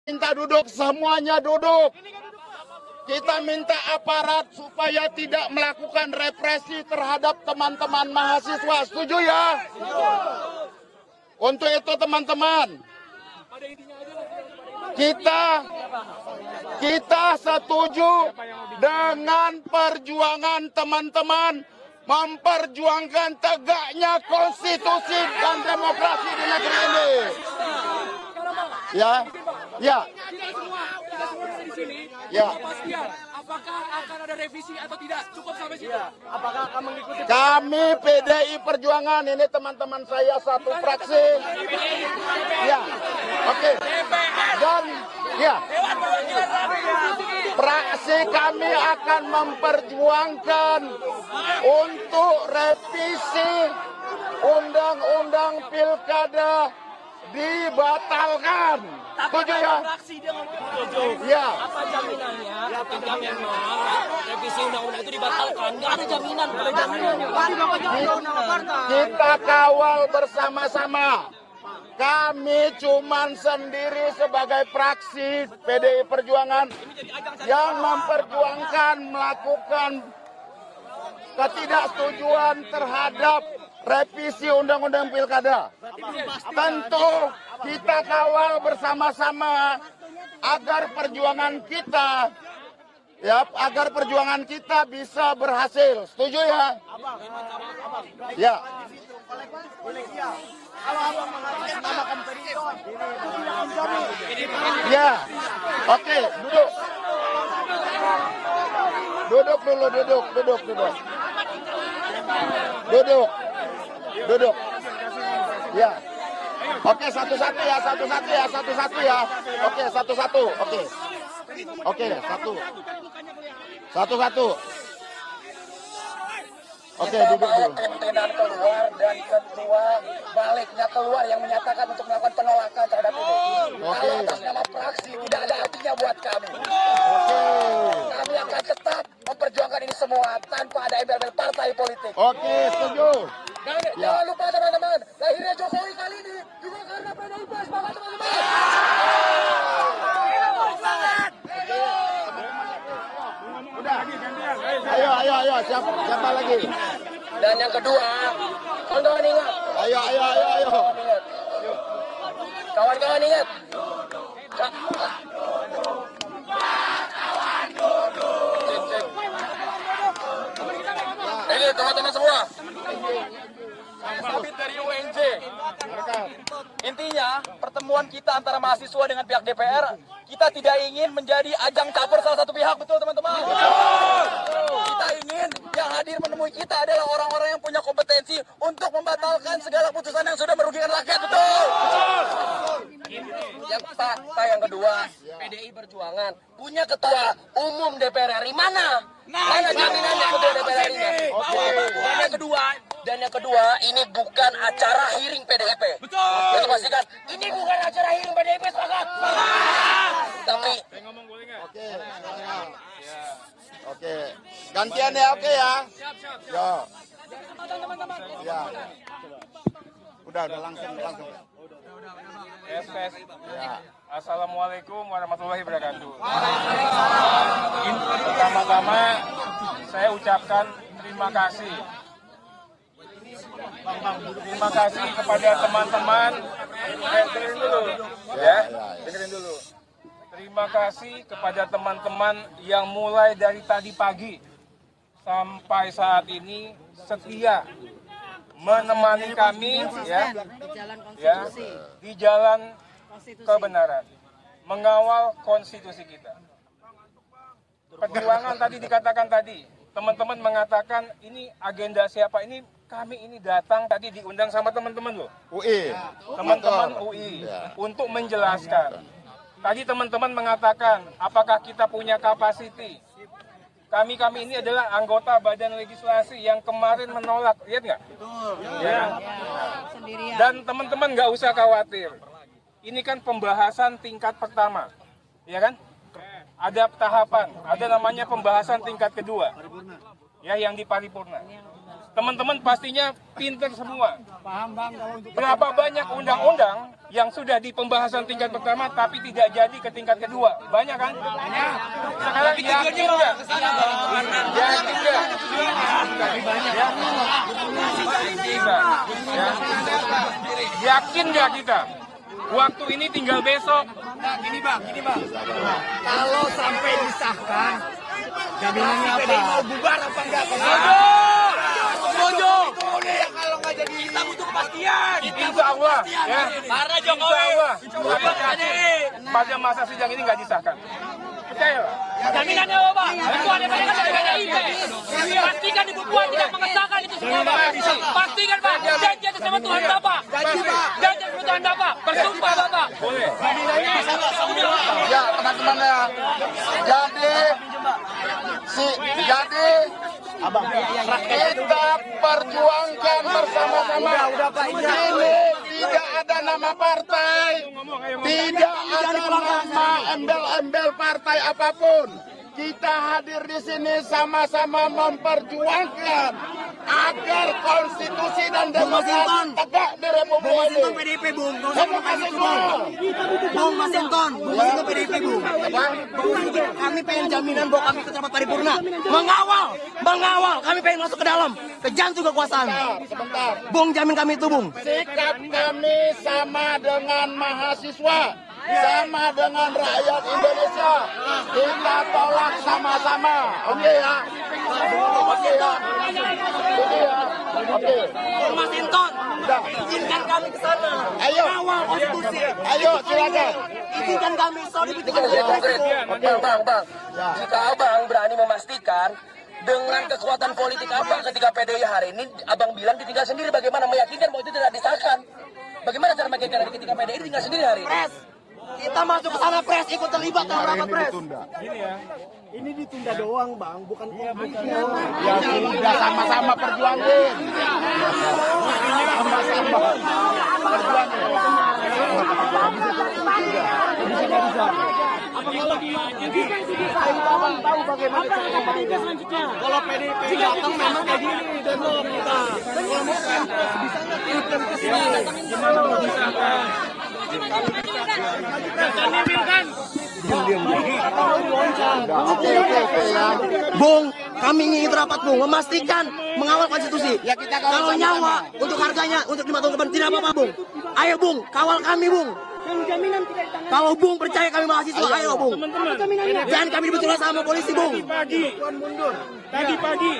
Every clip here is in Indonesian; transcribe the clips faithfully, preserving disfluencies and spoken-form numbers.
Minta duduk, semuanya duduk. Kita minta aparat supaya tidak melakukan represi terhadap teman-teman mahasiswa. Setuju ya? Untuk itu teman-teman, kita kita setuju dengan perjuangan teman-teman memperjuangkan tegaknya konstitusi dan demokrasi di negeri ini. Ya, ya. Ya. Apakah akan ada revisi atau tidak? Cukup sampai situ. Apakah akan mengikuti? Kami P D I Perjuangan, ini teman-teman saya satu fraksi. Ya, oke. Dan ya, fraksi kami akan memperjuangkan untuk revisi Undang-Undang Pilkada dibatalkan. Setuju ya? Ya. Apa jaminannya ketika memang revisi undang-undang itu dibatalkan? Nggak ada jaminan. Ada jaminannya. Kita kawal bersama-sama. Kami cuman sendiri sebagai fraksi P D I Perjuangan yang memperjuangkan melakukan ketidaksetujuan terhadap revisi Undang-Undang Pilkada. Tentu kita kawal bersama-sama agar perjuangan kita ya agar perjuangan kita bisa berhasil. Setuju ya? Ya. Ya. Oke, duduk. Duduk dulu, duduk, duduk, duduk. Duduk. Duduk. Ya. Oke, satu-satu ya, satu-satu ya, satu-satu ya. Oke, satu-satu. Oke. Oke, satu. Satu-satu. Oke, duduk dulu. Pimpinan keluar dan ketua baliknya keluar yang menyatakan untuk melakukan penolakan terhadap ini. Oke. Kalau atas nama fraksi tidak ada artinya buat kami. Oke. Kami akan tetap memperjuangkan ini semua tanpa ada embel-embel partai politik. Oke, setuju. Dan Ya. jangan lupa teman-teman, lahirnya Jokowi kali ini juga karena P D I P. Semangat teman-teman. Udah. Ayo, ayo, ayo. Siapa, siapa lagi? Dan yang kedua, kawan-kawan ingat. Ayo, ayo, ayo, ayo. Ingat. Kawan-kawan ingat. Ini teman-teman semua. Sabit dari U N J. Intinya pertemuan kita antara mahasiswa dengan pihak D P R, kita tidak ingin menjadi ajang caper salah satu pihak, betul teman-teman? Kita ingin yang hadir menemui kita adalah orang-orang yang punya kompetensi untuk membatalkan segala putusan yang sudah merugikan rakyat, betul? Yang fakta yang kedua, P D I Perjuangan punya ketua umum D P R R I, mana? Mana jaminannya ketua D P R R I-nya? Dan yang kedua, dan yang kedua, ini bukan acara hearing P D I P. Betul. Kita pastikan, ini bukan acara hearing P D I P, sepakat? Kami. Oke. Oke. Gantian ya, oke ya. Ya. Ya. Udah, udah langsung, langsung. Tes, tes. Ya. Assalamualaikum warahmatullahi wabarakatuh. Pertama-tama saya ucapkan terima kasih. Terima kasih kepada teman-teman. Eh, dengerin dulu, ya. Dengerin dulu. Terima kasih kepada teman-teman yang mulai dari tadi pagi sampai saat ini setia menemani kami ya, ya di jalan kebenaran, mengawal konstitusi kita. Perjuangan tadi dikatakan tadi, teman-teman mengatakan ini agenda siapa? Ini kami ini datang tadi diundang sama teman-teman loh, U I. teman-teman U I untuk menjelaskan. Tadi teman-teman mengatakan apakah kita punya kapasiti? Kami-kami ini adalah anggota badan legislasi yang kemarin menolak, lihat nggak? Ya. Dan teman-teman nggak usah khawatir. Ini kan pembahasan tingkat pertama, ya kan? Ada tahapan, ada namanya pembahasan tingkat kedua, ya yang di paripurna. teman-teman pastinya pinter semua. Berapa banyak undang-undang yang sudah di pembahasan tingkat pertama tapi tidak jadi ke tingkat kedua? Banyak kan? Banyak. Sekarang yakin nggak? Yakin nggak? Ya. Yakin nggak kita? Waktu ini tinggal besok. Nah, gini bang, gini bang. Kalau sampai disahkan, jaminannya apa? P D I mau bubar apa enggak? Setuju. Kalau nggak jadi, kita butuh kepastian. Insya Allah, ya. Karena Insya Jokowi. Allah, kami yakin pada masa sidang ini nggak disahkan. Percaya. Jaminannya apa, Pak? Ketua D P R kan dari P D I P. Pastikan Ibu Puan tidak mengesahkan itu semua, Pak. Pastikan, Pak. Janji atas nama Tuhan Bapak. Janji atas nama Tuhan Bapak. Bersumpah, Bapak. Boleh. Ya teman-teman ya. Jadi si jadi kita perjuangkan bersama-sama. Ini tidak ada nama partai, tidak ada nama embel-embel partai apapun. Kita hadir di sini sama-sama memperjuangkan agar konstitusi dan demokrasi tegak di Republik ini. P D I P, Bung. Bung Masinton, Bung Masinton P D I P, Bung. Kami pengen jaminan bahwa kami ikut rapat paripurna. Mengawal, mengawal. Kami pengen masuk ke dalam, ke jantung kekuasaan. Sebentar, sebentar. Bung, jamin kami itu, Bung. Sikap kami sama dengan mahasiswa, sama dengan rakyat Indonesia. Kita tolak sama-sama. Oke ya? Oke ya? Oke ya? Oke. Bung Masinton, izinkan kami ke sana. Ayo. Mengawal konstitusi. Ayo silakan. Izinkan kami, sorry, Ini konkret. Bang, bang, bang. Jika abang berani memastikan dengan kekuatan politik abang ketika P D I hari ini, abang bilang ditinggal sendiri, bagaimana meyakinkan bahwa itu tidak disahkan? Bagaimana cara meyakinkan ketika P D I ditinggal sendiri hari ini? Pres, kita masuk ke sana, Pres, ikut terlibat dalam rapat, Pres. Ini ditunda doang, Bang, bukan Ya sudah sama-sama perjuangin. Sama-sama kalau P D I P datang memang kayak gini dan belum kita. Kalau mau Pres bisa nggak kirim ke sini? Gimana mau disahkan? Oke oke oke ya. Bung, kami ingin ikut rapat, Bung, memastikan mengawal konstitusi. Ya kita kawal Kalau sama-sama. nyawa untuk harganya untuk lima tahun ke depan tidak apa-apa, Bung. Ayo, Bung, kawal kami, Bung. Kalau Bung percaya kami mahasiswa, ayo, Bung. Jangan kami dibetul sama polisi, Bung. Pagi, tadi pagi.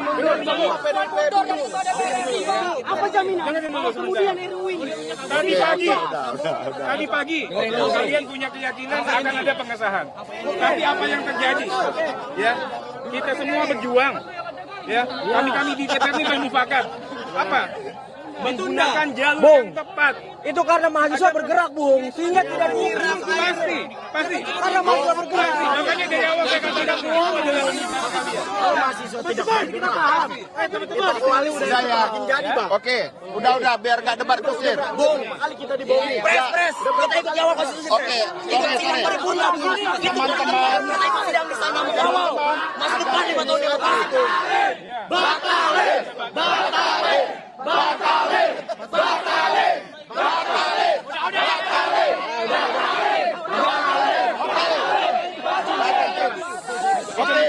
Apa jaminan? Kemudian R U I. Tadi pagi, tadi pagi, kalian punya keyakinan akan ada pengesahan. Tapi apa yang terjadi? Ya, kita semua berjuang. Ya, kami kami di D P R ini bermufakat. Apa? Menggunakan jalur yang tepat. Itu karena mahasiswa bergerak, Bung, sehingga tidak diirim. Pasti, pasti. Karena mahasiswa bergerak. Makanya dari awal saya katakan semua adalah Mahasiswa tidak kita paham. Eh, teman-teman, kecuali udah Sudah ya. jadi, Bang. Oke, udah udah biar gak debat kusir. Bung, Kali kita dibohongi. Pres, Pres, kita ikut kawal konstitusi, Pres. Oke, Ikut sorry, sidang sorry. paripurna, Bung. Itu Teman-teman. kita ikut sidang di sana mengawal masa depan lima tahun ke depan itu. Batalin, batalin, batalin, batalin, batalin, batalin, Oke,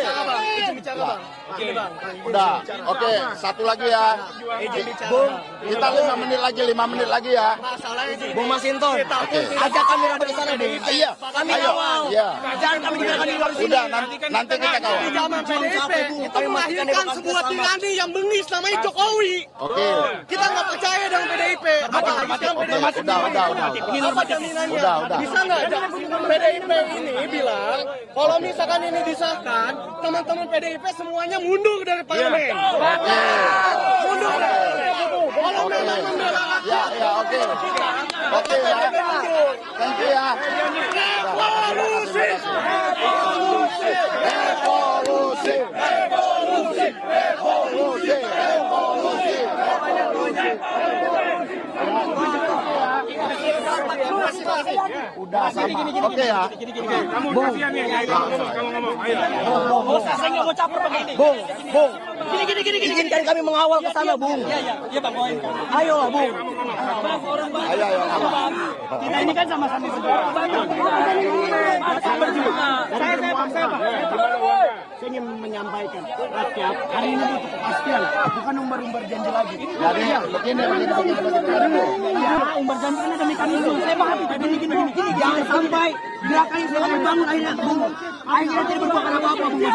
udah, oke, satu lagi ya. Bung, kita lima menit lagi, lima menit lagi ya. Bung Masinton, ajak kami rapat di sana, Bung. Iya, Kami ayo, kawal. iya. Jangan kami dibiarkan di luar sini. Udah, nanti nanti kita kawal. Zaman P D I P itu melahirkan sebuah tirani yang bengis namanya Jokowi. Oke. Kita nggak percaya dengan P D I P. Apa sekarang P D I P? Udah, udah, udah. Apa jaminannya? Udah, udah. Bisa nggak P D I P ini bilang kalau misalkan ini disahkan, teman-teman P D I P semuanya mundur dari parlemen. Mundur dari parlemen. Kalau memang membela Ya, ya, oke. Oke ya. Thank you ya. revolusi, Revolusi, revolusi, revolusi, revolusi, revolusi. Udah sama. Oke ya. Kamu kasihan nih, ayo kamu ngomong, ayo. Saya nggak mau caper begini. Bung, Bung. Gini, gini, gini, gini. Izinkan kami mengawal ke sana, Bung. Iya, iya, iya, Bang. Ayo lah, Bung. Ayo, ayo. Kita ini kan sama-sama berjuang. Saya berjuang. Saya, saya, Pak, saya, Pak. Saya ingin menyampaikan rakyat hari ini butuh kepastian, bukan umbar-umbar janji lagi. Jadi begini, begini, begini, begini. Ya, umbar janji kan ada mekanisme. Saya paham itu. Gini, gini, gini, gini. Jangan sampai gerakan yang sudah dibangun akhirnya, Bung. Akhirnya tidak berbuat apa-apa, Bung.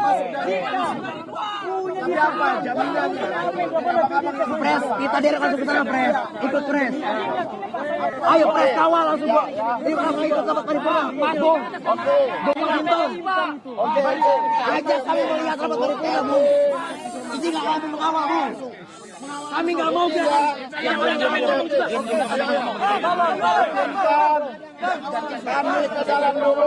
Siapa jaminannya? Pres, kita derek langsung ke sana, Pres. Ikut Pres. Ayo Pres, kawal langsung, Bung. Ayo langsung ikut rapat paripurna. Mas, Bung. Oke. Bung Masinton. Oke, oke. Ajak kami melihat rapat paripurna, Bung. Izinkan kami mengawal, Bung. Kami nggak mau gerakan. Kami ke dalam dulu.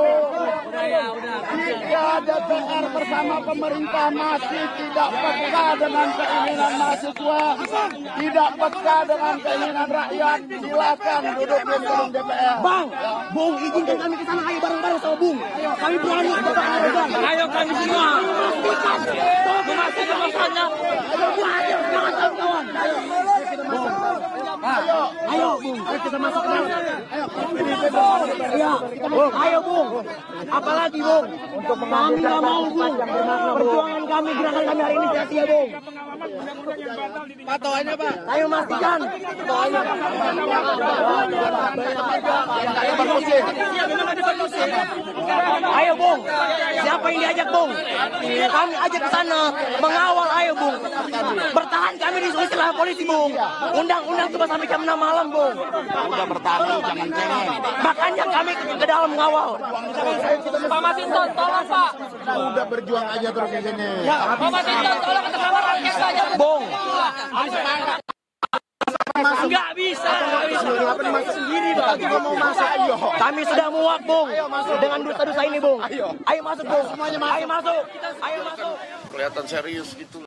Jika D P R bersama pemerintah masih tidak peka dengan keinginan mahasiswa, tidak peka dengan keinginan rakyat, silakan duduk di gedung D P R. Bang, Bung, izinkan kami ke sana. Ayo bareng-bareng sama Bung. Kami berani untuk Bang. Ayo kami semua. Memastikan masanya. Ayo, jangan kawan-kawan. Ayo, ayo Bung, ayo kita masuk ke dalam. Iya, ayo Bung. Apalagi Bung, kami nggak mau Bung. Perjuangan kami, gerakan kami hari ini sia-sia Bung. Patoannya, Pak. Ayo pastikan. Ayo Bung, siapa yang diajak Bung? Kami ajak ke sana, mengawal ayo Bung. Bertahan kami di istilah polisi Bung. Undang-undang cuma sampai jam enam malam Bung. Udah bertahan, jangan cengeng. Makanya kami ke dalam mengawal. Pak Masinton, tolong Pak. Udah berjuang aja terus di sini. Pak Masinton, tolong kita sama rakyat saja. Bung, Nggak bisa. kami sudah muak Bung dengan dosa-dosa ini Bung. Ayo masuk Bung. Ayo masuk. Ayo masuk. Kelihatan serius gitu.